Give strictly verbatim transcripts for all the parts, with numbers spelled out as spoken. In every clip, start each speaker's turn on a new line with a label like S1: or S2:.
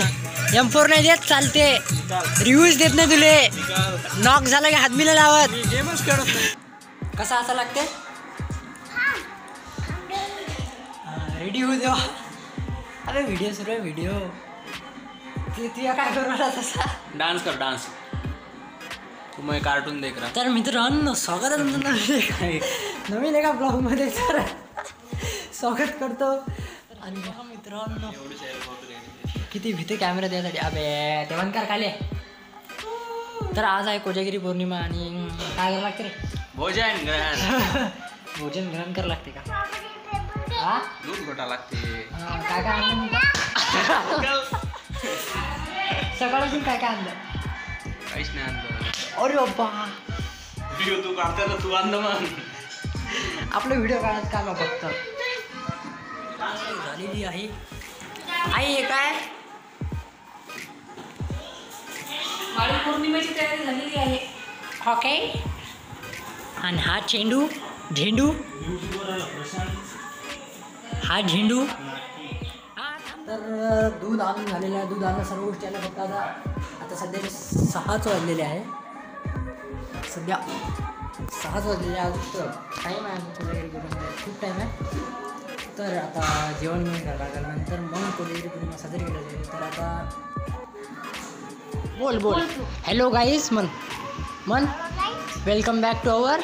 S1: M four नाही देत चालते, रिव्ह्यूज देत नाही तुले, नॉक झालं की हातमीला लावत, गेमच खेळत नाही. कसा असा लागते? रेडी होऊ देवा. अरे व्हिडिओ सुरू आहे व्हिडिओ. ते तुया काय करू मला तसा?
S2: डान्स कर डान्स. तू मग कार्टून देख रहा.
S1: तर मित्रांनो स्वागत आहे तुमचं नवीन नवीन एका ब्लॉगमध्ये. तर स्वागत करतो. आणि बघा मित्रांनो किती भीती कॅमेरा द्यायसाठी. अबे तेवण कर खाले. तर आज आहे कोजागिरी पौर्णिमा आणि काय करावं लागते रे?
S2: भोजन ग्रहण.
S1: भोजन ग्रहण करावं लागते का? हा
S2: दूध घोटा लागते.
S1: काय काय आणलं मी? सकाळपासून काय काय आणलं?
S2: काहीच नाही आणलं.
S1: अरे बाबा
S2: व्हिडिओ तू काढता तर तू आणलं मग.
S1: आपलं व्हिडिओ काढत का फक्त झालेली आहे. आई हे काय?
S3: माळी पौर्णिमेची तयारी झालेली आहे.
S1: ओके. आणि हा चेंडू झेंडू हा झेंडू. तर दूध आणून झालेलं आहे. दूध आणून सर्व गोष्टी आल्या. फक्त आता आता सध्याचे सहाच वाजलेले आहे. सध्या सहाच वाजलेले आहे. अजून टाईम आहे कोजागिरी पौर्णिमा, खूप टाईम आहे. तर आता जेवण घेऊन करावं लागेल. नंतर मग कोजागिरी पौर्णिमा साजरी केली जाईल. तर आता बोल बोल हॅलो गाईज मन मन welcome back to our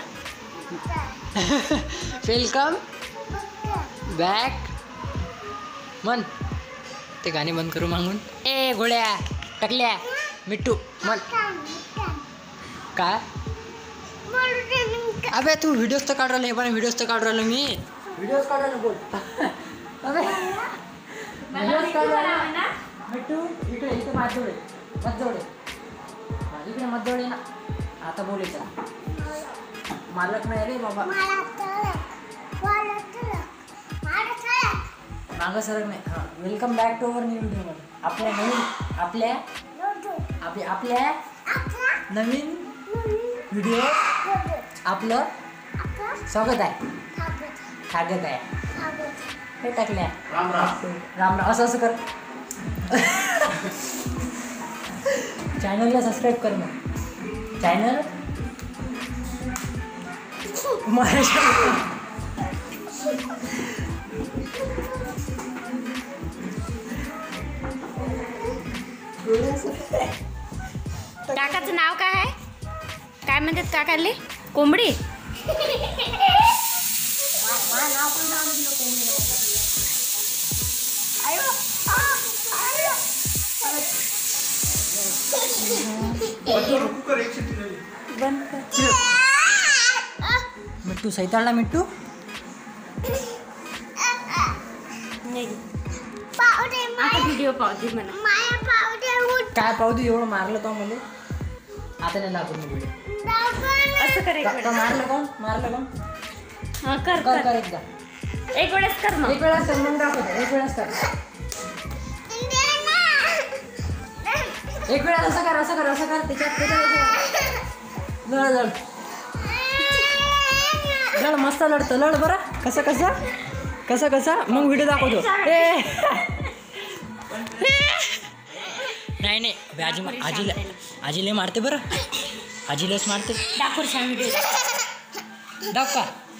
S1: welcome back मन. ते गाणे बंद करू मागून. ए गोळ्या टकल्या मिट्टू मन काय? अबे तू व्हिडिओज तर काढ राहिला. हे पण व्हिडिओज तर काढ राहिलो मी. व्हिडिओज काढ राहिलो बोल. अबे व्हिडिओज काढ राहिला मिट्टू. इकडे इथे माझ्याजवळ मजजवळ इकडे मजजवळ ना. आता बोलायचं मालक नाही रे बाबा. मागं सरक नाही. हां welcome back to our new video. आपल्या नवीन आपल्या आपल्या आपल्या नवीन व्हिडिओ आपलं स्वागत आहे. स्वागत आहे. हे टाकल्या राम राम राम राम. असं असं कर. चॅनलला सबस्क्राईब कर मग. चॅनल
S3: काकाचं नाव काय आहे? काय म्हणतात काकाले? कोंबडी.
S1: मिट्टू सैताळला मिट्टू.
S3: व्हिडिओ पाहते म्हणा.
S1: काय पाहू दे एवढं मारलं तो मला. आता नाही दाखवून व्हिडिओ.
S3: असं कर एक वेळेस.
S1: मारलं कोण मारलं कोण?
S3: हा कर
S1: कर
S3: कर
S1: कर एकदा.
S3: एक वेळेस कर मग.
S1: एक वेळाच कर मग दाखवतो. एक वेळाच कर. एक वेळा असं कर असं कर असं कर. त्याच्यात त्याच्यात लढ लढ लढ मस्त लढतं. लढ बरं कसं कसं कसं कसं मग व्हिडिओ दाखवतो. ए नाही नाही आजी आजीला आजीला मारते बरं. आजीलाच मारते.
S3: दाखव छान व्हिडिओ
S1: दाखव.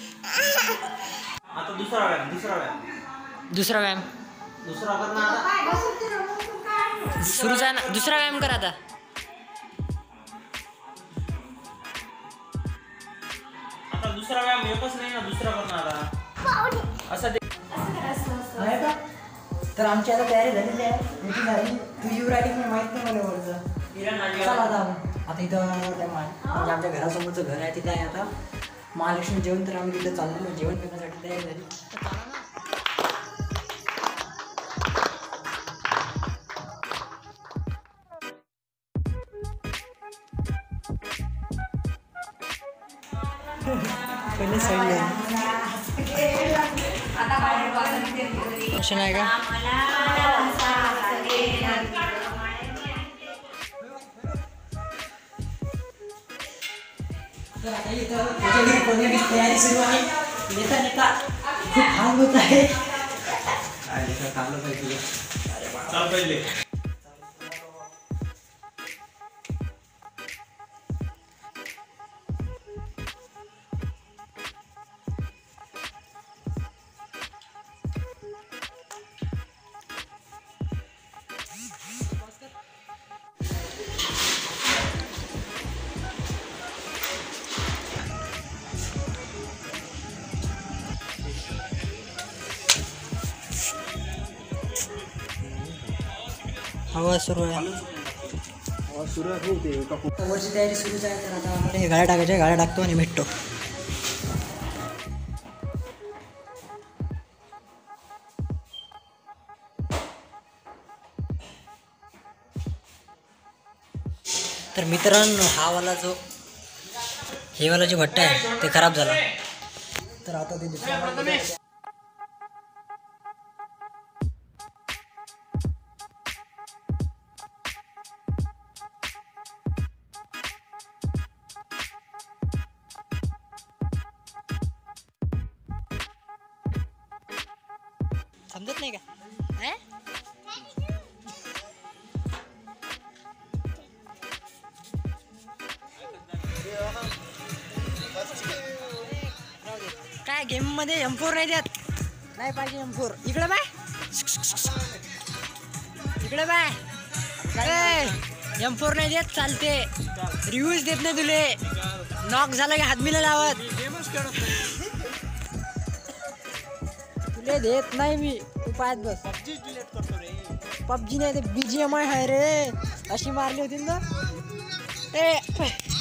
S2: आता दुसरा व्यायाम दुसरा व्यायाम
S1: दुसरा व्यायाम
S2: दुसरा कर ना आता.
S1: सुरूच आहे ना. दुसरा व्यायाम कर आता.
S2: आता दुसरा व्यायाम एकच नाही ना. दुसरा कर ना आता. असं
S1: नाही का? तर आमची आता तयारी झालेली आहे. मीटिंग झाली. तू येऊ राहिली मी माहीत नाही मला वरचं. चला आता आता इथं त्या मा म्हणजे आमच्या घरासमोरचं घर आहे तिथे आहे आता महालक्ष्मी जेवण. तर आम्ही तिथं चाललेलो जेवण करण्यासाठी तयारी झाली. पहिले साईड आहे का? तर आता इथं कोजागिरी पौर्णिमेची तयारी सुरू आहे. नेता नेता खूप हाल होत आहे.
S2: चाल पहिले
S1: हवा सुरू आहे. आता वरची तयारी सुरूच आहे. तर आता आम्हाला हे गाड्या टाकायच्या, गाड्या टाकतो आणि भेटतो. तर मित्रांनो, हा वाला जो हे वाला जे भट्टा आहे ते खराब झाला. तर आता ते दुसऱ्या समजत नाही का? काय गेम मध्ये एम फोर नाही देत, नाही पाहिजे एम फोर. इकडे बाय, इकडे बाय. एम फोर नाही देत चालते, रिव्ह्यूज देत नाही तुले. नॉक झाला की हातमीला लावत तुले देत नाही मी. तू पाहत बस. पबजी नाही ते बीजीएमआय आहे रे. अशी मारली होती ना ए.